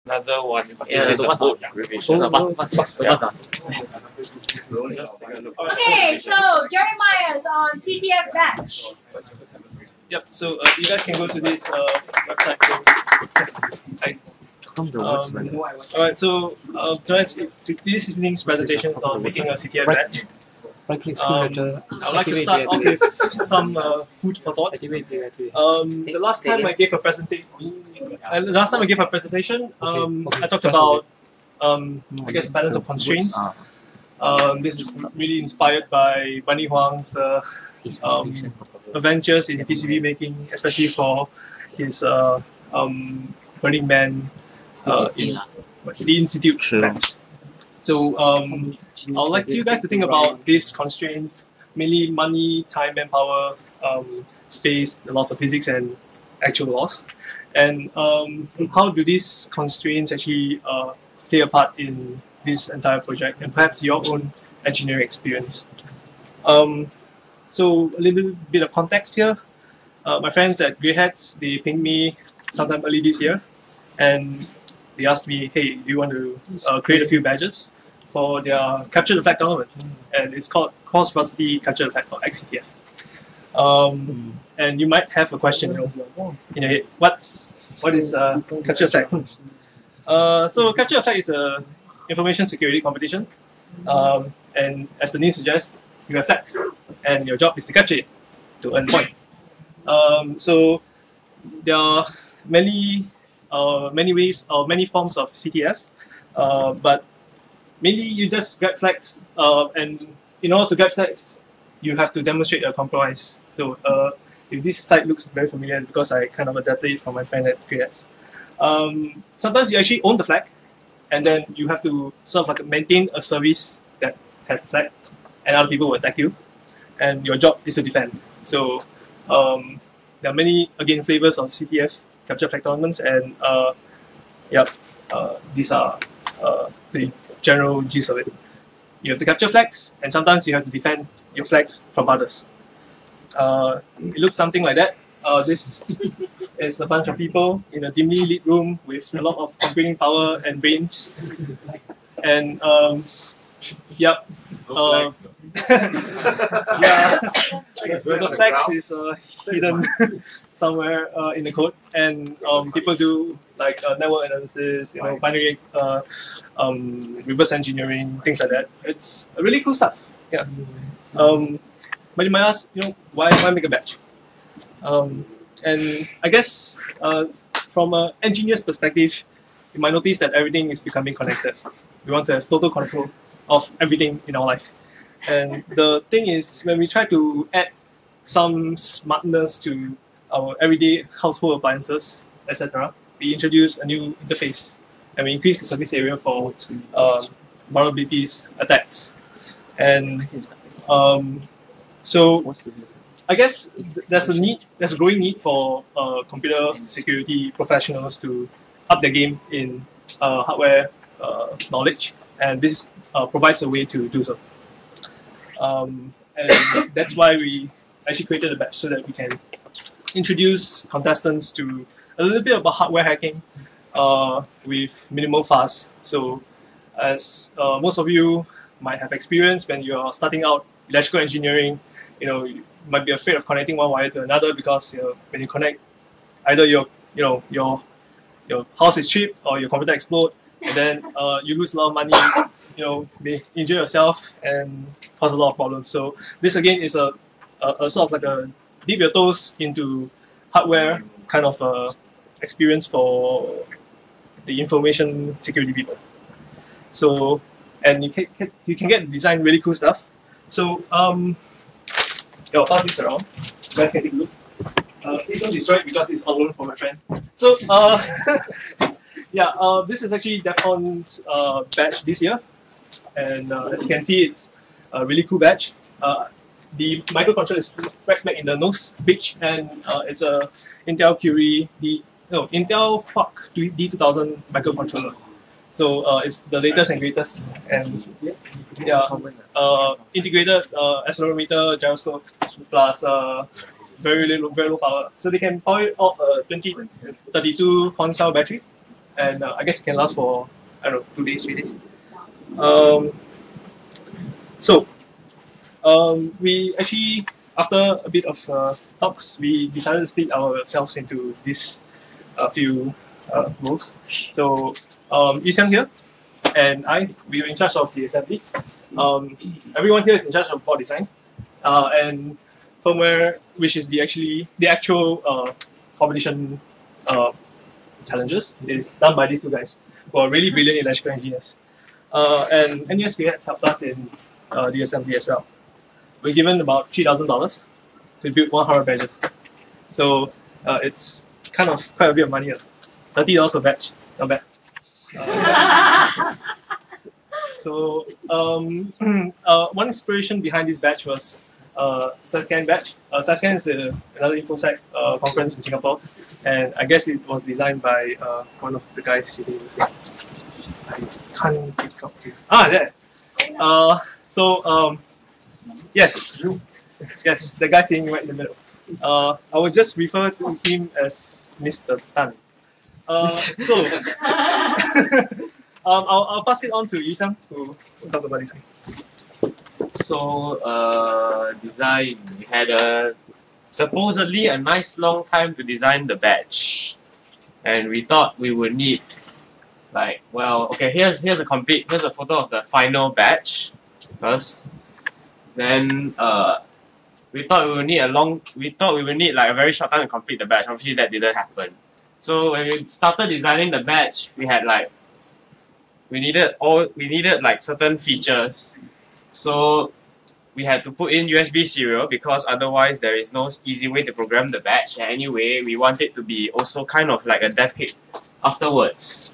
another one. Yeah, This is a boat. Okay, so Jeremiah's on CTF batch. Yep. So you guys can go to this website. Alright. So this evening's presentation is on making a CTF batch. I would like to start off with some food for thought. The last time I gave a presentation, I talked about I guess balance of constraints. This is really inspired by Bunny Huang's adventures in PCB making, especially for his Burning Man in the Institute. So I would like you guys to think about these constraints, mainly money, time, manpower, space, the laws of physics, and actual laws. And how do these constraints actually play a part in this entire project, and perhaps your own engineering experience? So a little bit of context here. My friends at Grey Hats, they pinged me sometime early this year, and they asked me, hey, do you want to create a few badges for their Capture the Flag tournament? And it's called Cross Varsity Capture the Flag, or XCTF. And you might have a question in your head. What is Capture the Flag? So Capture the Flag is a information security competition. And as the name suggests, you have flags, and your job is to capture it to earn points. So there are many ways or many forms of CTS, but mainly you just grab flags, and in order to grab flags, you have to demonstrate a compromise. So if this site looks very familiar, it's because I kind of adapted it from my friend at Grey Hats. Sometimes you actually own the flag, and then you have to sort of like maintain a service that has flag, and other people will attack you, and your job is to defend. So there are many, again, flavors of CTF, Capture Flag tournaments, and these are the general gist of it. You have to capture flags, and sometimes you have to defend your flags from others. It looks something like that. This is a bunch of people in a dimly lit room with a lot of computing power and brains. And yeah, the flags is hidden somewhere in the code, and people do like network analysis, binary reverse engineering, things like that. It's really cool stuff. Yeah. But you might ask, why make a batch? And I guess from an engineer's perspective, you might notice that everything is becoming connected. We want to have total control of everything in our life. And the thing is, when we try to add some smartness to our everyday household appliances, etc., we introduce a new interface, and we increase the surface area for vulnerabilities, attacks. And so I guess there's a growing need for computer security professionals to up their game in hardware knowledge, and this provides a way to do so. And that's why we actually created a batch, so that we can introduce contestants to a little bit about hardware hacking with minimal fuss. So as most of you might have experienced when you're starting out electrical engineering, you might be afraid of connecting one wire to another, because when you connect, either your house is tripped or your computer explodes, and then you lose a lot of money, may injure yourself and cause a lot of problems. So this again is a sort of like a dip your toes into hardware kind of experience for the information security people. So, and you can get to design really cool stuff. So I'll pass this around. You guys can take a look. Please don't destroy it, because it's all loan for my friend. So this is actually DEF-CON's batch this year, and as you can see, it's a really cool batch. The microcontroller is right smack in the nose pitch, and it's a Intel Intel Quark D2000 microcontroller. So it's the latest and greatest, and integrated accelerometer, gyroscope, plus very low power. So they can power it off a 2032 Honsal battery, and I guess it can last for, I don't know, 2 days, 3 days. We actually, after a bit of talks, we decided to split ourselves into these few roles. So Yi-Xiang here and we were in charge of the assembly. Everyone here is in charge of board design, and firmware, which is the actual competition challenges, is done by these two guys who are really brilliant electrical engineers. And NUSP has helped us in the assembly as well. We're given about $3,000 to build 100 badges. So it's kind of quite a bit of money. $30 per batch, not bad. So one inspiration behind this batch was SciScan batch. SciScan is another InfoSec conference in Singapore, and I guess it was designed by one of the guys sitting here. I can't pick up here. There. Yes, the guy sitting right in the middle. I will just refer to him as Mr. Tan. I'll pass it on to Yi-Xiang to talk about this. So, design. We had supposedly a nice long time to design the batch, and we thought we would need, here's a photo of the final batch first. Then we thought we would need a very short time to complete the batch. Obviously, that didn't happen. So when we started designing the batch, we had we needed certain features. So we had to put in USB serial because otherwise there is no easy way to program the batch. And anyway, we want it to be also kind of like a dev kit afterwards.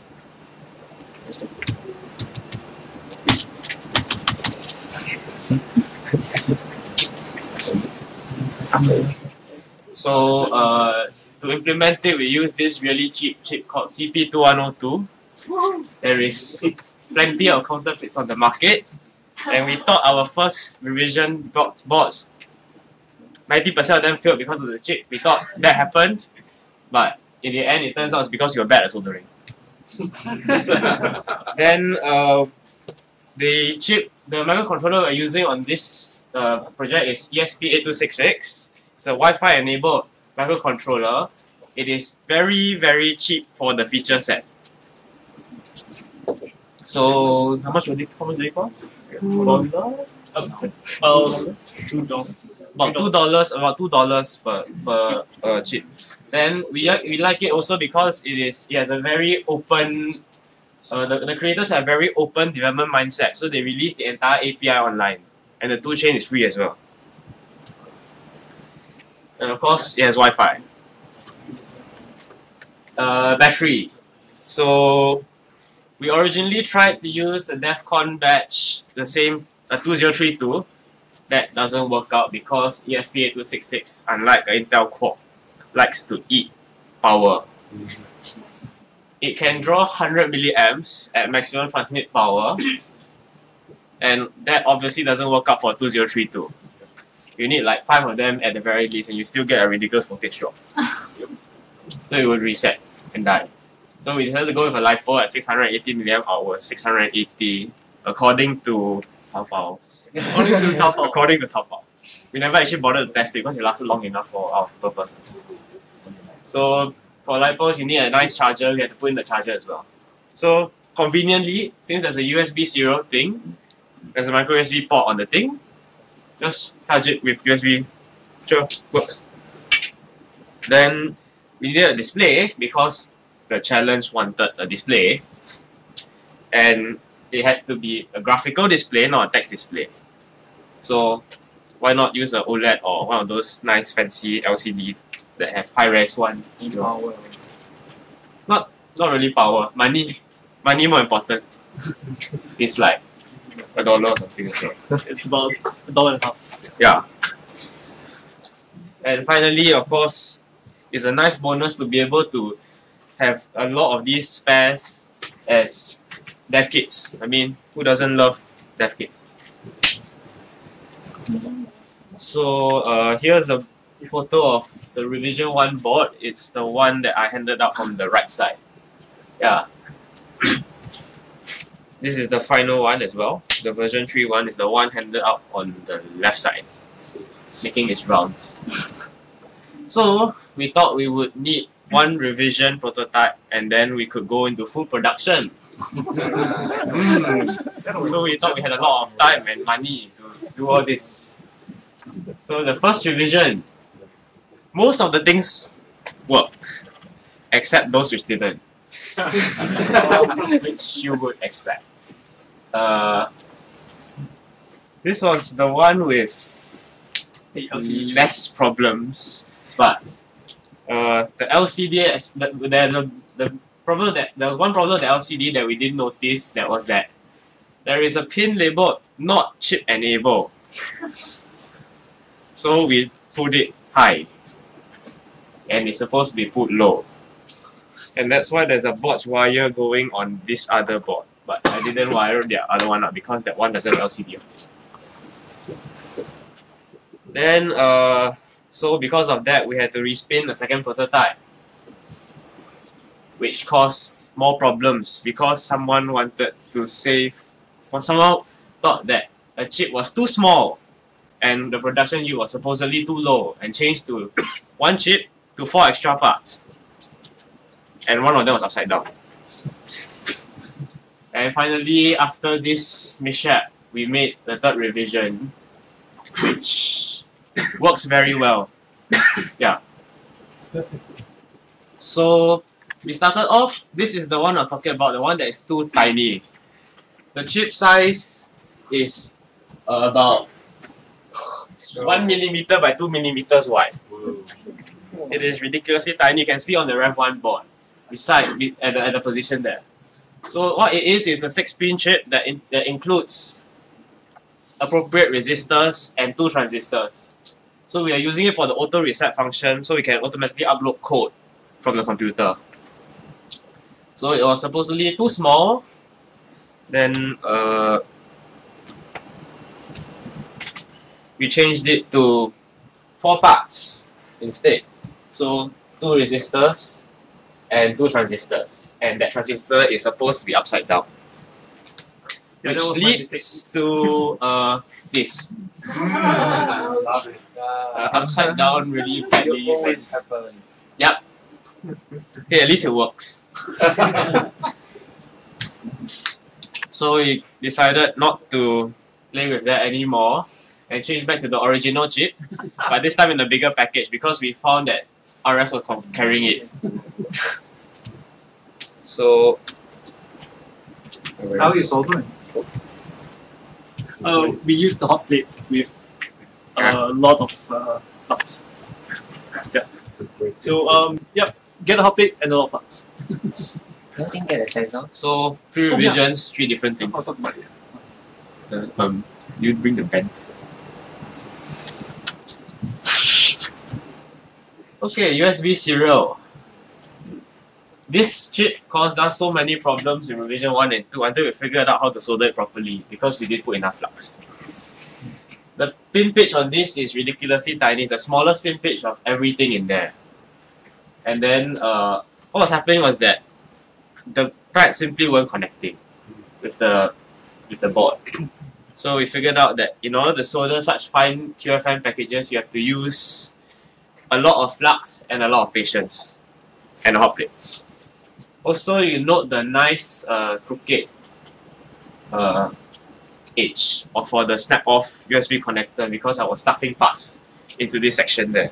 So to implement it, we use this really cheap chip called CP2102. There is plenty of counterfeits on the market, and we thought our first revision boards, 90% of them failed because of the chip. We thought that happened, but in the end, it turns out it's because you were bad at soldering. Then the microcontroller we're using on this project is ESP8266. It's a Wi-Fi enabled microcontroller. It is very, very cheap for the feature set. So how much did it cost? $2. About $2 per chip. Then we like it also because it has a very open. The creators have very open development mindset, so they release the entire API online, and the toolchain is free as well. And of course, it has Wi-Fi. Battery. So we originally tried to use the DEF CON batch, the same 2032. That doesn't work out because ESP8266, unlike an Intel Core, likes to eat power. It can draw 100 milliamps at maximum transmit power, and that obviously doesn't work out for 2032. You need 5 of them at the very least, and you still get a ridiculous voltage drop. So it would reset and die. So we decided to go with a LiPo at 680 milliamp hours, 680 according to Taobao. According to Taobao. We never actually bothered to test it because it lasted long enough for our purposes. So for LiPos, you need a nice charger. We had to put in the charger as well. So conveniently, since there's a USB serial thing, there's a micro USB port on the thing. Just charge it with USB. Sure, works. Then we needed a display because the challenge wanted a display, and it had to be a graphical display, not a text display. So why not use an OLED or one of those nice fancy LCD that have high res one? Power. Not really power. Money more important. It's like $1 or something as well. It's about $1.50. Yeah. And finally, of course, it's a nice bonus to be able to have a lot of these spares as dev kits. I mean, who doesn't love dev kits? So here's a photo of the revision 1 board. It's the one that I handed out from the right side. Yeah. This is the final one as well. The version 3 one is the one handed out on the left side, making its rounds. So we thought we would need one revision prototype and then we could go into full production. So we thought we had a lot of time and money to do all this. So the first revision, most of the things worked, except those which didn't. Which you would expect. This was the one with less problems, but the LCD, the problem that there was one problem with the LCD that we didn't notice, that was that there is a pin labeled not chip enable. So we put it high, and it's supposed to be put low. And that's why there's a botch wire going on this other board. But I didn't wire the other one up because that one doesn't have LCD on it. Then, so because of that, we had to respin the second prototype, which caused more problems because someone wanted to save, or someone thought that a chip was too small and the production yield was supposedly too low and changed to one chip to 4 extra parts. And one of them was upside down. And finally, after this mishap, we made the third revision, which works very well. Yeah. It's perfect. So we started off, this is the one I was talking about, the one that is too tiny. The chip size is about 1 millimeter by 2 millimeters wide. It is ridiculously tiny. You can see on the Rev 1 board, beside at the position there. So what it is a 6-pin chip that includes appropriate resistors and 2 transistors. So we are using it for the auto reset function, so we can automatically upload code from the computer. So it was supposedly too small. Then we changed it to 4 parts instead. So 2 resistors and 2 transistors, and that transistor is supposed to be upside down, which leads to this. Love it. Upside down really badly. Always happen. Yep. Hey, at least it works. So we decided not to play with that anymore and change back to the original chip, but this time in a bigger package because we found that RS was carrying it. So, How is solving? We use the hot plate with a lot of flux. Yeah. So yep, get a hot plate and a lot of flux. Don't get a sensor. So 3 revisions, 3 different I'll things. talk about it. You bring the pen. Okay, USB serial. This chip caused us so many problems in revision 1 and 2 until we figured out how to solder it properly because we didn't put enough flux. The pin pitch on this is ridiculously tiny. It's the smallest pin pitch of everything in there. And then what was happening was that the pads simply weren't connecting with the board. So we figured out that in order to solder such fine QFN packages, you have to use a lot of flux and a lot of patience and a hot plate. Also, you note the nice crooked edge for the snap-off USB connector because I was stuffing parts into this section there.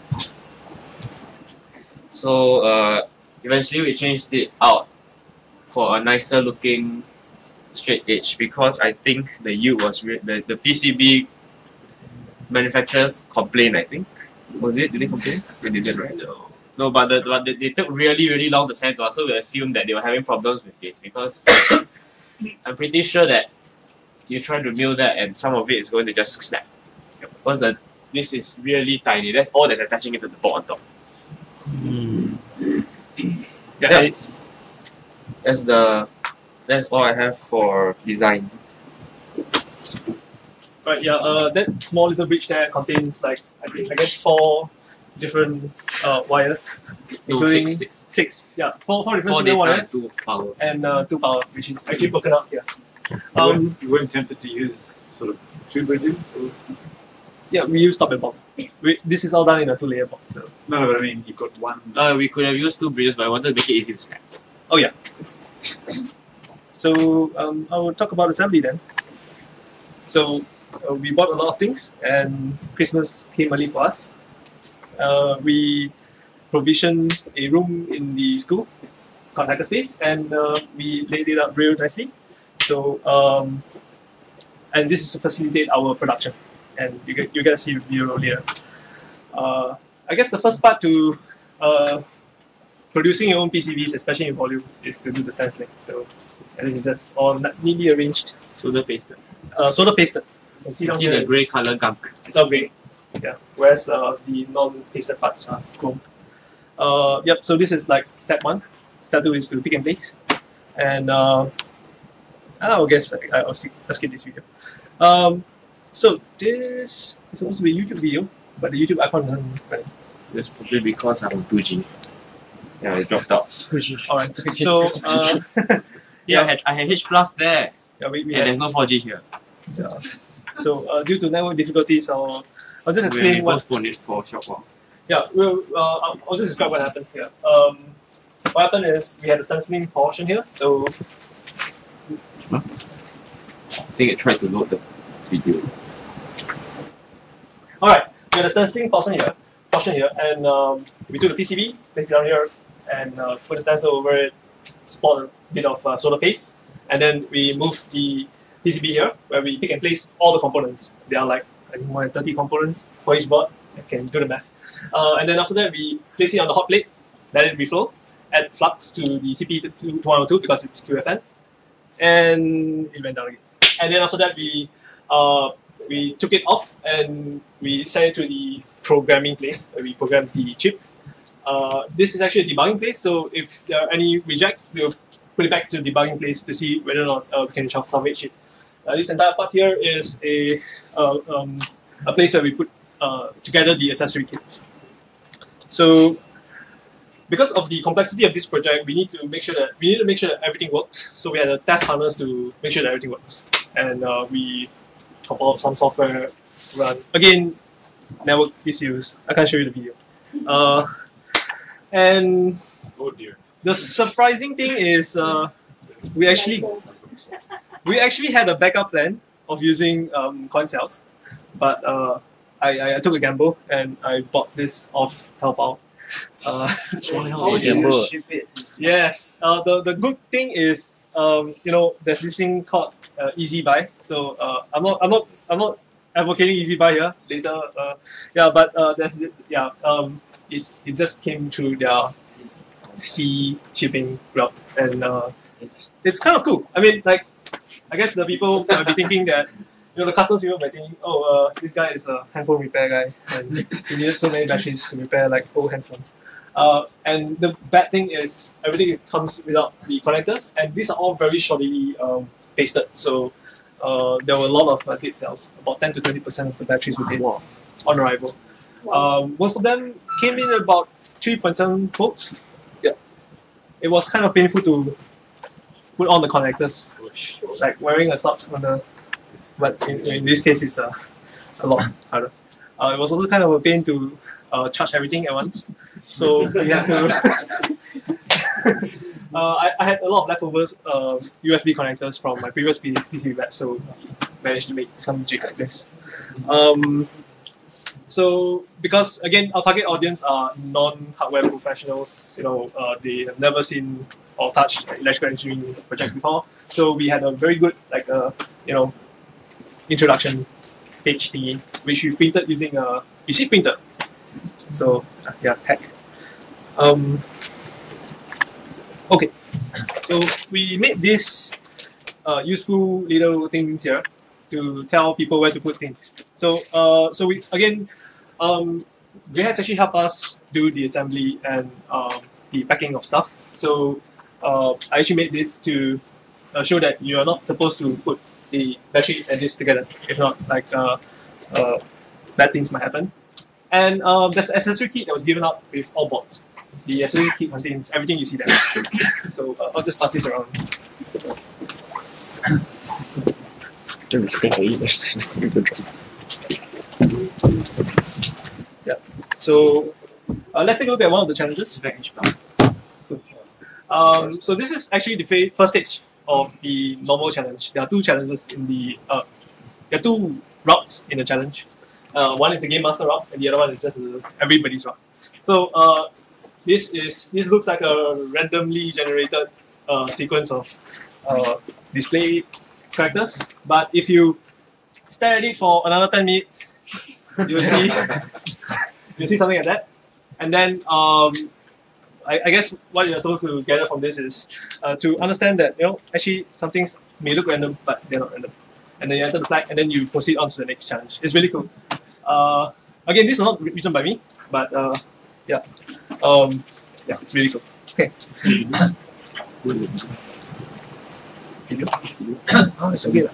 So eventually we changed it out for a nicer looking straight edge because I think the yield was the PCB manufacturers complained, I think. Was it? Did they complain? They didn't, right? No, but they took really long to send to us, so we assumed that they were having problems with this because I'm pretty sure that you try to mill that and some of it is going to just snap. Because this is really tiny. That's all that's attaching it to the board on top. Yeah. That's all I have for design. Right, yeah, that small little bridge there contains like I guess four different wires, No, including six. Yeah, four different Four signal data and wires two power. and 2 power, which is actually broken up here. You weren't tempted to use sort of 2 bridges? Or? Yeah, we use top and bottom. This is all done in a 2-layer box. So. No, but I mean, you've got one. We could have used 2 bridges, but I wanted to make it easy to snap. Oh yeah. So I will talk about assembly then. So we bought a lot of things, and Christmas came early for us. We provisioned a room in the school called Hackerspace, and we laid it out real nicely. So and this is to facilitate our production, and you get to see the video later. I guess the first part to producing your own PCBs, especially in volume, is to do the stenciling. So and this is just all neatly arranged. Solder pasted. Solder pasted. You can You down see here the grey it's- colour gunk. It's all grey. Yeah. Whereas the non-pasted parts are chrome. Yep. So this is like step 1. Step 2 is to pick and place, and I guess I'll skip this video. So this is supposed to be a YouTube video, but the YouTube icon isn't running. That's probably because I'm on 2G. Yeah, it dropped out. Alright. So Yeah, I had H plus there, yeah, we and had, there's no 4G here. yeah. So due to network difficulties, I'll just We explain what. postponed it for a short while. Yeah, I'll just describe what happened here. What happened is we had a stenciling portion here. So I think it tried to load the video. alright, we had a stenciling portion here, and we took the PCB, placed it down here, and put a stencil over it, spot a bit of solder paste, and then we moved the PCB here, where we pick and place all the components. There are like I think more than 30 components for each board. I can do the math. And then after that, we place it on the hot plate, let it reflow, add flux to the CP2102 because it's QFN, and it went down again. And then after that, we took it off and we sent it to the programming place where we programmed the chip. This is actually a debugging place, so if there are any rejects, we'll put it back to the debugging place to see whether or not we can salvage it. This entire part here is a place where we put together the accessory kits. So, because of the complexity of this project, we need to make sure that everything works. So we had a test harness to make sure that everything works, and we compiled some software to run. Again, network issues. I can't show you the video. And Oh dear. the surprising thing is we actually had a backup plan of using coin cells, but I took a gamble and I bought this off Taobao. Oh, gamble. Yes. The good thing is there's this thing called Easy Buy. So I'm not advocating Easy Buy here later. But there's it just came through their sea shipping route, and it's kind of cool. I mean, like, I guess the people might be thinking that, the customs people might think, this guy is a handphone repair guy, and he needed so many batteries to repair like old handphones. And the bad thing is everything comes without the connectors, and these are all very shoddily pasted. So there were a lot of dead cells. About 10 to 20% of the batteries were dead on arrival. Most of them came in about 3.7 volts. Yeah, it was kind of painful to put on the connectors, like wearing a sock on the. But in this case, it's a lot harder. It was also kind of a pain to charge everything at once. So we had to. I had a lot of leftovers USB connectors from my previous PCB batch, so we managed to make some jig like this. So because again, our target audience are non-hardware professionals. They have never seen or touched electrical engineering projects before. So we had a very good introduction page thingy, which we printed using a PC printer. So heck. Okay, so we made this useful little things here to tell people where to put things. So we again, Greyhats actually help us do the assembly and the packing of stuff. So I actually made this to show that you are not supposed to put the battery and this together. If not, bad things might happen. And there's an accessory kit that was given out with all boards. The accessory kit contains everything you see there. So I'll just pass this around. Yeah. So let's take a look at one of the challenges. So this is actually the first stage of the normal challenge. There are two challenges in the there are two routes in the challenge. One is the game master route, and the other one is just everybody's route. So this looks like a randomly generated sequence of display characters. But if you stare at it for another 10 minutes, you'll see something like that. And then I guess what you're supposed to gather from this is to understand that actually some things may look random, but they're not random. And then you enter the flag, and then you proceed on to the next challenge. It's really cool. Again, this is not written by me, but yeah, it's really cool. Okay. Video. Oh, it's okay.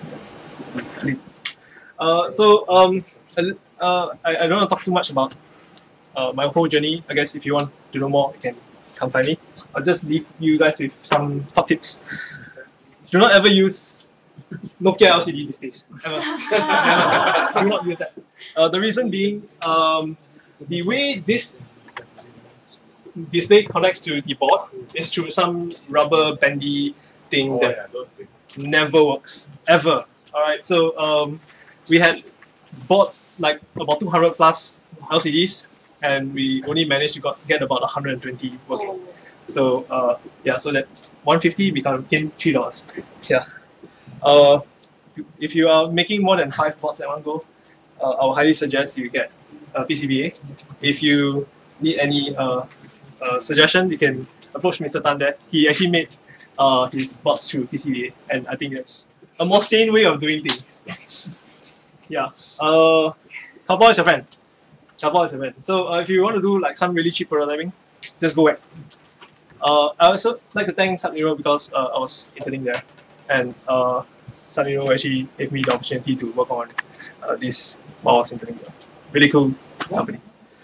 I don't want to talk too much about my whole journey. I guess if you want to know more, you can come find me. I'll just leave you guys with some top tips. Do not ever use Nokia LCD displays. Ever. Never. Do not use that. The reason being, the way this display connects to the board is through some rubber bandy thing that never works ever. All right, so we had bought like about 200 plus LCDs, and we only managed to get about 120 working. So yeah, so that 150 became $3. Yeah. If you are making more than 5 boards at one go, I would highly suggest you get PCBA. If you need any suggestion, you can approach Mr. Tan there. He actually made his boards through PCBA, and I think that's a more sane way of doing things. Yeah. Taobao is your friend. Taobao is your friend. So if you want to do like some really cheap prototyping, just go web. I also like to thank Sub-Nero because I was interning there, and Sub-Nero actually gave me the opportunity to work on this while I was interning there. Really cool company.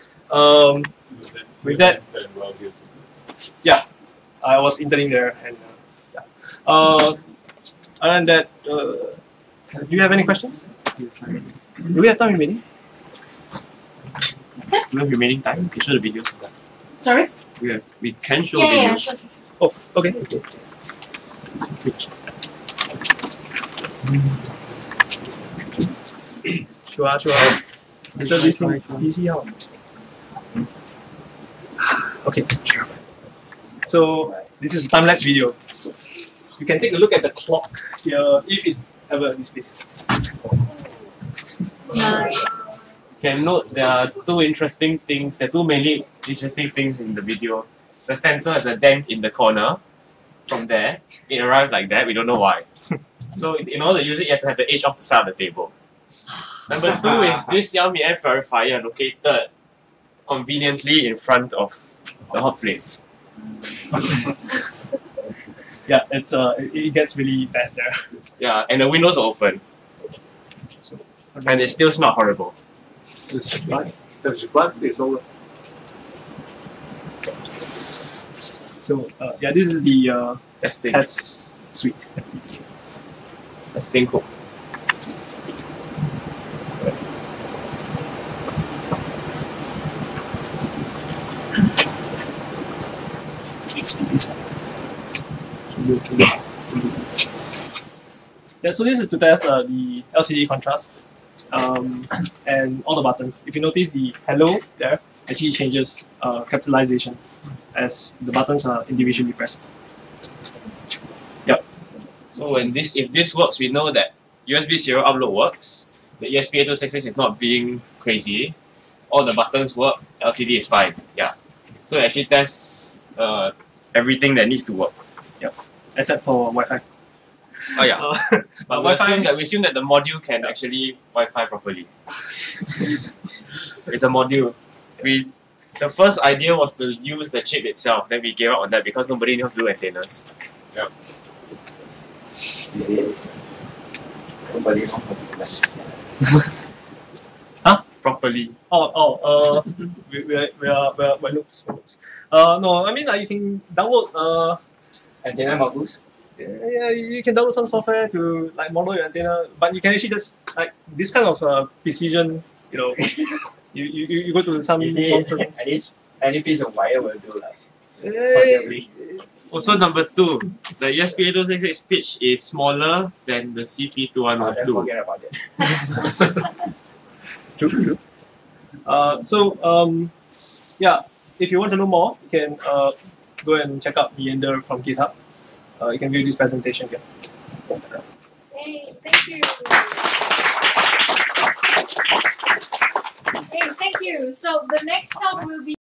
With that, yeah, I was interning there, and yeah. Other than that, do you have any questions? Do we have time remaining? That's it? Do we have remaining time? We can show the videos. Sorry? We can show Yeah, videos. sure. Oh, okay. Sure. Later this thing easy out. Okay. So this is a time-lapse video. You can take a look at the clock here if it ever displays. Nice. Can note there are two interesting things. There are two mainly interesting things in the video. The stencil has a dent in the corner. From there, it arrived like that. We don't know why. So in order to use it, you have to have the edge off the side of the table. Number two is this Xiaomi air purifier located conveniently in front of the hot plate. Yeah, it gets really bad there. Yeah, and the windows are open. And it still smells horrible. So yeah, this is the Testing. test suite. Testing cool. Yeah, so this is to test the LCD contrast and all the buttons. If you notice, the hello there actually changes capitalization as the buttons are individually pressed. Yep. So if this works, we know that USB serial upload works. The ESP8266 is not being crazy. All the buttons work. LCD is fine. Yeah. So it actually tests everything that needs to work. Yep. Except for Wi-Fi. Oh yeah. But we Wi-Fi- assume that the module can actually Wi-Fi properly. It's a module. The first idea was to use the chip itself. Then we gave up on that because nobody knew how to do antennas. Yeah. properly. We're noobs. No, I mean you can download Antenna modules. yeah, you can download some software to like model your antenna, but you can actually just like this kind of precision, you know, you go to some You see, nonsense. any piece of wire will do like. Eh, Possibly. Also, number 2, the ESP8266 pitch is smaller than the Then CP2112. forget about it. True. Yeah, if you want to know more, you can go and check out Meander from GitHub. You can view this presentation here. Hey, thank you. Hey, thank you. So the next talk will be